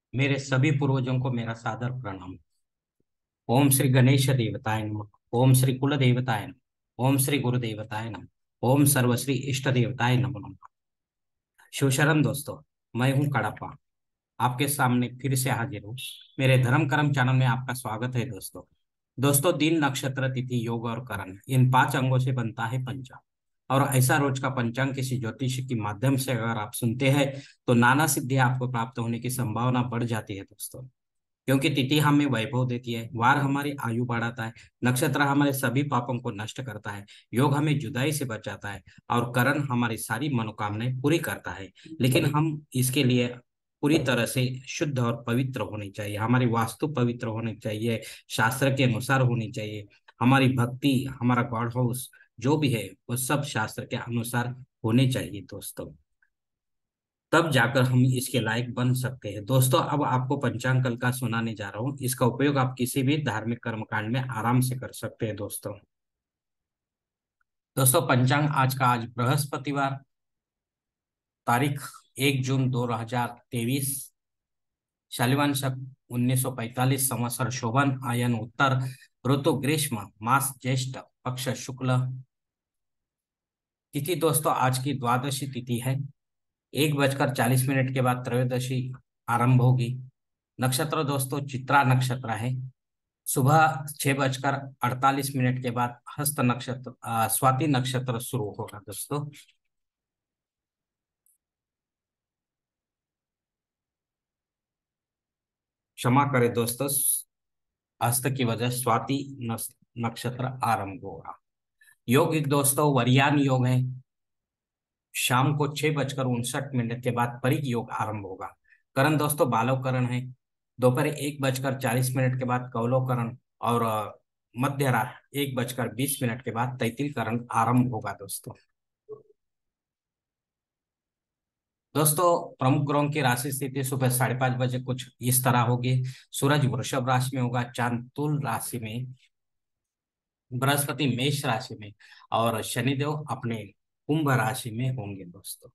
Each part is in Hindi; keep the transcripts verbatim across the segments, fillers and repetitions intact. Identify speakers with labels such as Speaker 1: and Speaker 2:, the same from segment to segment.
Speaker 1: मेरे सभी पूर्वजों को मेरा सादर प्रणाम। ओम श्री गणेश देवताय नमः। ओम श्री कुल देवताय नमः। ओम श्री गुरु देवताय नमः। ओम सर्वश्री इष्ट देवताय नमः। शिवशरण दोस्तों, मैं हूँ कड़प्पा, आपके सामने फिर से हाजिर हूँ। मेरे धर्म कर्म चैनल में आपका स्वागत है दोस्तों। दोस्तों, दिन, नक्षत्र, तिथि, योग और करण, इन पांच अंगों से बनता है पंचांग। और ऐसा रोज का पंचांग किसी ज्योतिषी के माध्यम से अगर आप सुनते हैं तो नाना सिद्धियां आपको प्राप्त होने की संभावना बढ़ जाती है दोस्तों। क्योंकि तिथि हमें वैभव देती है, वार हमारी आयु बढ़ाता है, नक्षत्र हमारे सभी पापों को नष्ट करता है, योग हमें जुदाई से बचाता है, और करण हमारी सारी मनोकामनाएं पूरी करता है। लेकिन हम इसके लिए पूरी तरह से शुद्ध और पवित्र होनी चाहिए। हमारी वास्तु पवित्र होनी चाहिए, शास्त्र के अनुसार होनी चाहिए। हमारी भक्ति, हमारा गॉड हाउस जो भी है वो सब शास्त्र के अनुसार होने चाहिए दोस्तों। तब जाकर हम इसके लायक बन सकते हैं दोस्तों। अब आपको पंचांग कल का सुनाने जा रहा हूँ। इसका उपयोग आप किसी भी धार्मिक कर्मकांड में आराम से कर सकते हैं दोस्तों। दोस्तों, पंचांग आज का आज बृहस्पतिवार, तारीख एक जून दो हजार तेईस, शालिवान शक उन्नीस सौ पैंतालीस, संवत्सर शोभन, आयन उत्तर, ऋतु ग्रीष्म, मास ज्येष्ठ, पक्ष शुक्ल। तिथि दोस्तों आज की द्वादशी तिथि है। एक बजकर चालीस मिनट के बाद त्रयोदशी आरंभ होगी। नक्षत्र दोस्तों चित्रा नक्षत्र है। सुबह छह बजकर अड़तालीस मिनट के बाद हस्त नक्षत्र अ, स्वाति नक्षत्र शुरू होगा दोस्तों। क्षमा करें दोस्तों, हस्त की वजह स्वाति नस- नक्षत्र आरंभ होगा। योग दोस्तों वरियान योग है। शाम को छह बजकर उनसठ मिनट के बाद परिग योग आरंभ होगा। करण दोस्तों बालव करण है। दोपहर एक बजकर चालीस मिनट के बाद कौलव करण, और अ, मध्य रात एक बजकर बीस मिनट के बाद तैतिल करण आरंभ होगा दोस्तों। दोस्तों, प्रमुख ग्रहों की राशि स्थिति सुबह साढ़े पांच बजे कुछ इस तरह होगी। सूरज वृषभ राशि में होगा, चांद तुल राशि में, बृहस्पति मेष राशि में, और शनिदेव अपने कुंभ राशि में होंगे दोस्तों।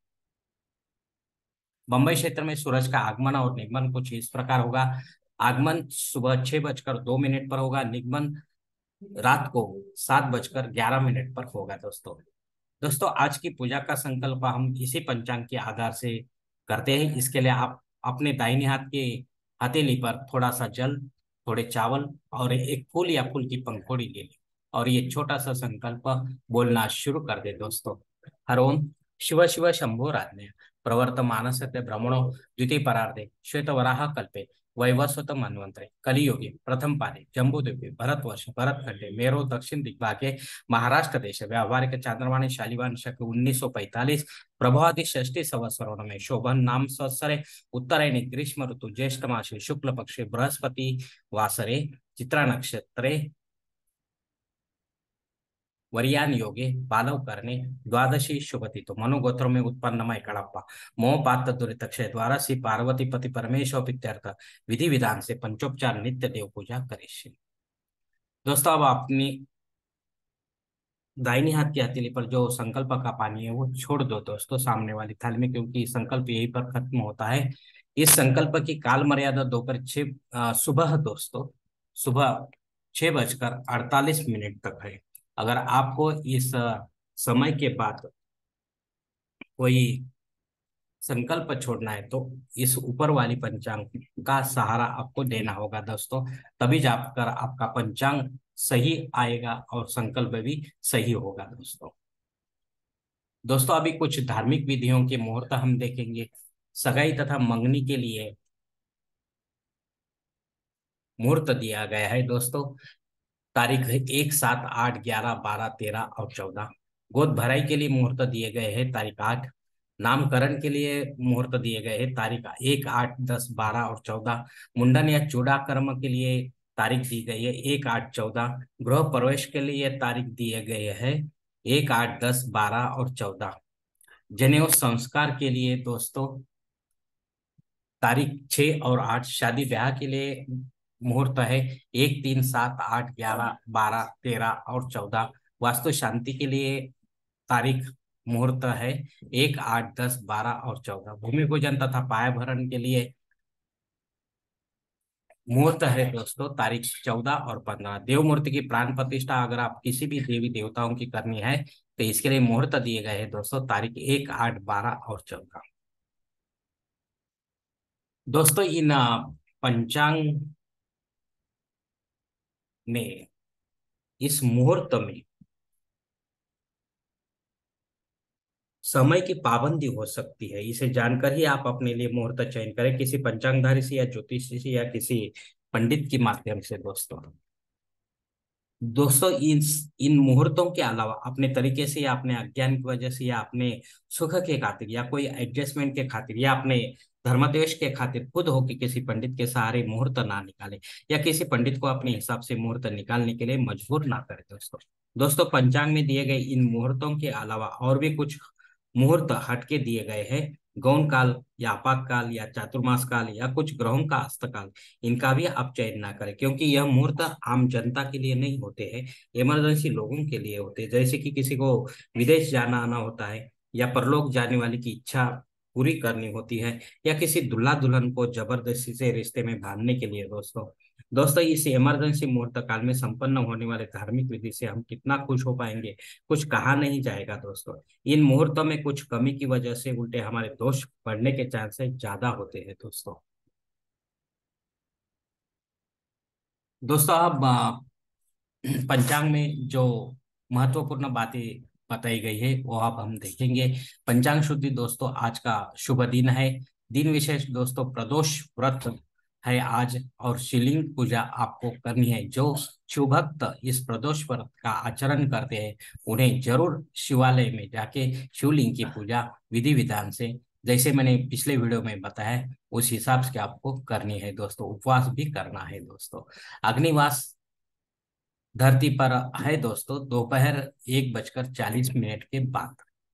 Speaker 1: बंबई क्षेत्र में सूरज का आगमन और निगमन कुछ इस प्रकार होगा। आगमन सुबह छह बजकर दो मिनट पर होगा, निगमन रात को सात बजकर ग्यारह मिनट पर होगा दोस्तों। दोस्तों, आज की पूजा का संकल्प हम इसी पंचांग के आधार से करते हैं। इसके लिए आप अपने दाहिने हाथ के हथेली पर थोड़ा सा जल, थोड़े चावल और एक फूल या फूल की पंखुड़ी ले लें, और ये छोटा सा संकल्प बोलना शुरू कर दे दोस्तों। हर ओम शिव शिव शंभो राज्ञ प्रवर्तमानस्य ब्रह्मणो द्वितीय परार्धे श्वेत वराह कल्पे वैवस्वत मन्वंतरे कलियुगे प्रथम पादे जम्बूद्वीपे भरतवर्ष भरतखंडे मेरो दक्षिण दिग्भागे महाराष्ट्र देश व्यावहारिक चांद्रमाणी शालिवान शक उन्नीस सौ पैंतालीस प्रभावती षष्ठी संवत्सरों में शोभन नाम संवत्सरे उत्तरायणी ग्रीष्म ऋतु ज्येष्ठ मासे शुक्ल पक्षे बृहस्पति वासरे चित्रा नक्षत्रे वरियान योगे बालव करने द्वादशी शुभतिथो मनोगोत्र में उत्पन्न मय कड़प्पा मोह पात्र दुरित क्षय द्वारा श्री पार्वती पति परमेश्वर पित्यर्थ विधि विधान से पंचोपचार नित्य देव पूजा करिष्ये। दोस्तों, अब अपनी दाहिनी हाथ की हथेली पर जो संकल्प का पानी है वो छोड़ दो दोस्तों सामने वाली थाली में, क्योंकि संकल्प यहीं पर खत्म होता है। इस संकल्प की काल मर्यादा दोपहर छह अ, सुबह दोस्तों सुबह छह बजकर अड़तालीस मिनट तक है। अगर आपको इस अ, समय के बाद कोई संकल्प छोड़ना है तो इस ऊपर वाली पंचांग का सहारा आपको देना होगा दोस्तों। तभी जाकर आपका पंचांग सही आएगा और संकल्प भी सही होगा दोस्तों। दोस्तों, अभी कुछ धार्मिक विधियों के मुहूर्त हम देखेंगे। सगाई तथा मंगनी के लिए मुहूर्त दिया गया है दोस्तों। तारीख है एक सात आठ ग्यारह बारह तेरह और चौदह। गोद भराई के लिए मुहूर्त दिए गए हैं तारीख आठ। नामकरण के लिए मुहूर्त दिए गए हैं तारीख एक आठ दस बारह और चौदह। मुंडन या चूड़ाकर्म के लिए तारीख दी गई है एक आठ चौदह। गृह प्रवेश के लिए तारीख दिए गए हैं एक आठ दस बारह और चौदह। जनेऊ संस्कार के लिए दोस्तों तारीख छः और आठ। शादी ब्याह के लिए मुहूर्त है एक तीन सात आठ ग्यारह बारह तेरह और चौदह। वास्तु शांति के लिए तारीख मुहूर्त है एक आठ दस बारह और चौदह। भूमि पूजन तथा पाया भरण के लिए मुहूर्त है दोस्तों तारीख चौदह और पंद्रह। देव मूर्ति की प्राण प्रतिष्ठा अगर आप किसी भी देवी देवताओं की करनी है तो इसके लिए मुहूर्त दिए गए हैं दोस्तों, तारीख एक, आठ, बारह और चौदह। दोस्तों इन अ, पंचांग में इस मुहूर्त में समय की पाबंदी हो सकती है, इसे जानकर ही आप अपने लिए मुहूर्त चयन करें, किसी पंचांगधारी से या ज्योतिषी से या किसी पंडित के माध्यम से दोस्तों। दोस्तों इन इन मुहूर्तों के अलावा अपने तरीके से या अपने अज्ञान की वजह से या अपने सुख के खातिर या कोई एडजस्टमेंट के खातिर या अपने धर्मदेश के खातिर खुद हो कि किसी पंडित के सहारे मुहूर्त ना निकाले या किसी पंडित को अपने हिसाब से मुहूर्त निकालने के लिए मजबूर ना करे दोस्तों। दोस्तों पंचांग में दिए गए इन मुहूर्तों के अलावा और भी कुछ मुहूर्त हटके दिए गए हैं। गौण काल या आपात काल या चातुर्मास काल या कुछ ग्रहों का अस्तकाल, इनका भी आप चयन ना करें, क्योंकि यह मुहूर्त आम जनता के लिए नहीं होते हैं, इमरजेंसी लोगों के लिए होते हैं। जैसे कि किसी को विदेश जाना आना होता है या परलोक जाने वाले की इच्छा पूरी करनी होती है या किसी दुल्हा दुल्हन को जबरदस्ती से रिश्ते में बांधने के लिए दोस्तों। दोस्तों इस इमरजेंसी मुहूर्त काल में संपन्न होने वाले धार्मिक विधि से हम कितना खुश हो पाएंगे, कुछ कहा नहीं जाएगा दोस्तों। इन मुहूर्तों में कुछ कमी की वजह से उल्टे हमारे दोष बढ़ने के चांसेस ज्यादा होते हैं दोस्तों। दोस्तों अब अ, पंचांग में जो महत्वपूर्ण बातें बताई गई है वो अब हम देखेंगे। पंचांग शुद्धि दोस्तों आज का शुभ दिन है। दिन विशेष दोस्तों प्रदोष व्रत है आज, और शिवलिंग पूजा आपको करनी है। जो शिव भक्त इस प्रदोष व्रत का आचरण करते हैं उन्हें जरूर शिवालय में जाके शिवलिंग की पूजा विधि विधान से, जैसे मैंने पिछले वीडियो में बताया उस हिसाब से आपको करनी है दोस्तों। उपवास भी करना है दोस्तों। अग्निवास धरती पर है दोस्तों दोपहर एक बजकर चालीस मिनट के बाद,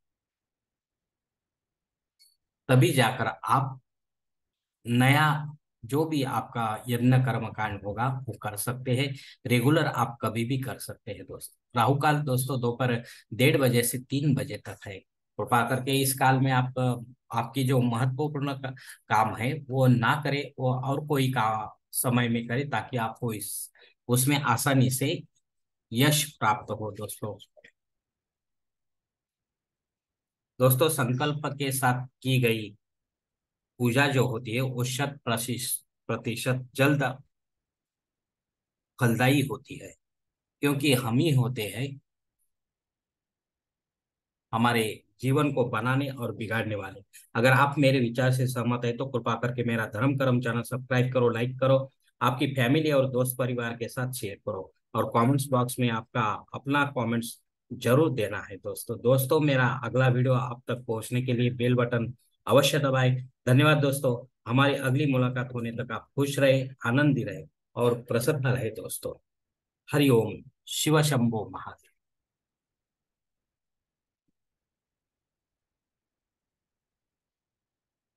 Speaker 1: तभी जाकर आप नया जो भी आपका यज्ञ कर्म कांड होगा वो कर सकते हैं। रेगुलर आप कभी भी कर सकते हैं दोस्तों। राहु काल दोस्तों दोपहर डेढ़ बजे से तीन बजे तक है। कृपा करके इस काल में आप आपकी जो महत्वपूर्ण का, काम है वो ना करें, वो और कोई का समय में करें, ताकि आपको इस उसमें आसानी से यश प्राप्त हो दोस्तों। दोस्तों संकल्प के साथ की गई पूजा जो होती है वो शत प्रतिशत जल्द फलदायी होती है, क्योंकि हम ही होते हैं हमारे जीवन को बनाने और बिगाड़ने वाले। अगर आप मेरे विचार से सहमत है तो कृपा करके मेरा धर्म कर्म चैनल सब्सक्राइब करो, लाइक करो, आपकी फैमिली और दोस्त परिवार के साथ शेयर करो, और कमेंट्स बॉक्स में आपका अपना कमेंट्स जरूर देना है दोस्तों। दोस्तों मेरा अगला वीडियो आप तक पहुंचने के लिए बेल बटन अवश्य दबाएं। धन्यवाद दोस्तों। हमारी अगली मुलाकात होने तक आप खुश रहे, आनंदी रहे और प्रसन्न रहे दोस्तों। हरिओम। शिव शंभो महादेव।